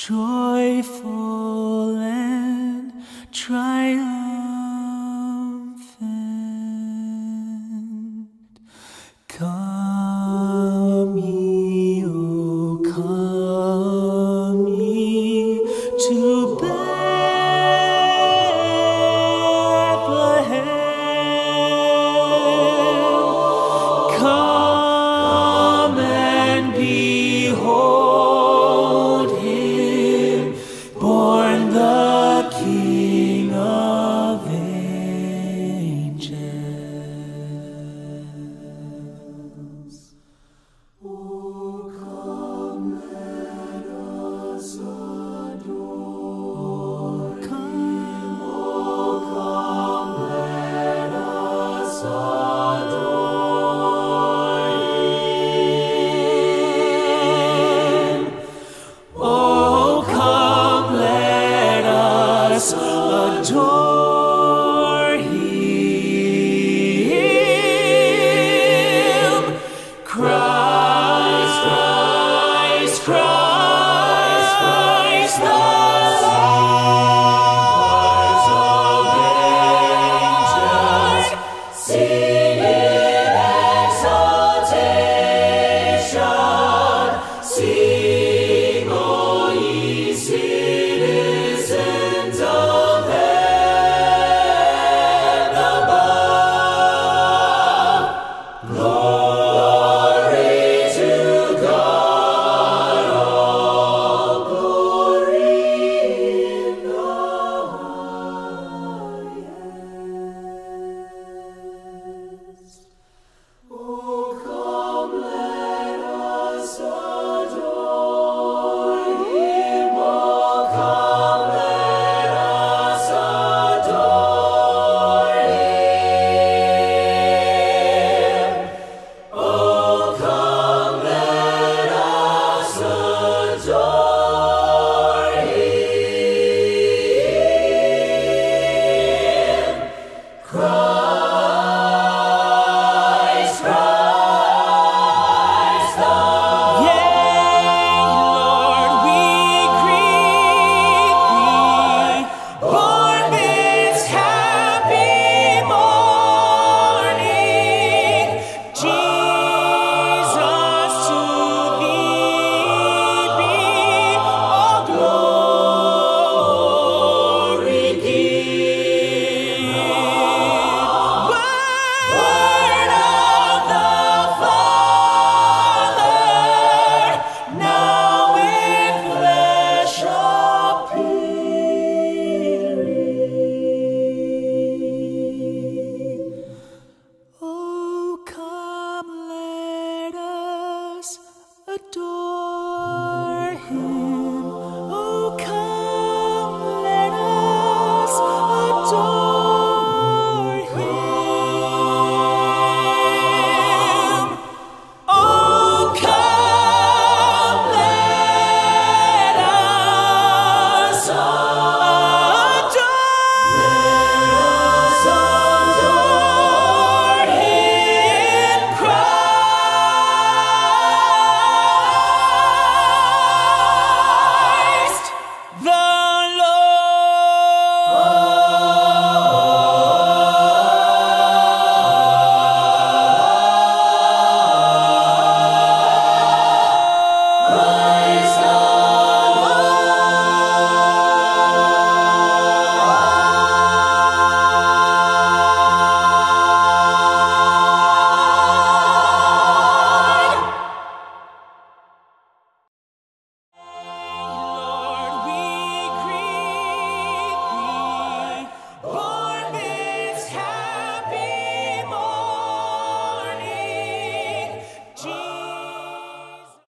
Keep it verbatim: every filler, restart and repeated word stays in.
joyful and triumphant. Come ye, O come ye to Bethlehem. Come and behold him, born the King of angels. Oh, come, let us adore him. Oh, come, let us adore him. Oh, come, let us adore him. Christ, Christ, Christ, Christ, the singers of angels sing in exaltation. Sing, O ye citizens of heaven above. Glory to God, all glory in the highest. Oh, come, let us adore him. Oh, come, let us adore him. Oh, come, let us adore him. Christ, Christ, the Yea, Lord, we greet thee, born this happy morning. Jesus, to thee be all glory give. Word of the Father, now in flesh appearing. Oh, come, let us adore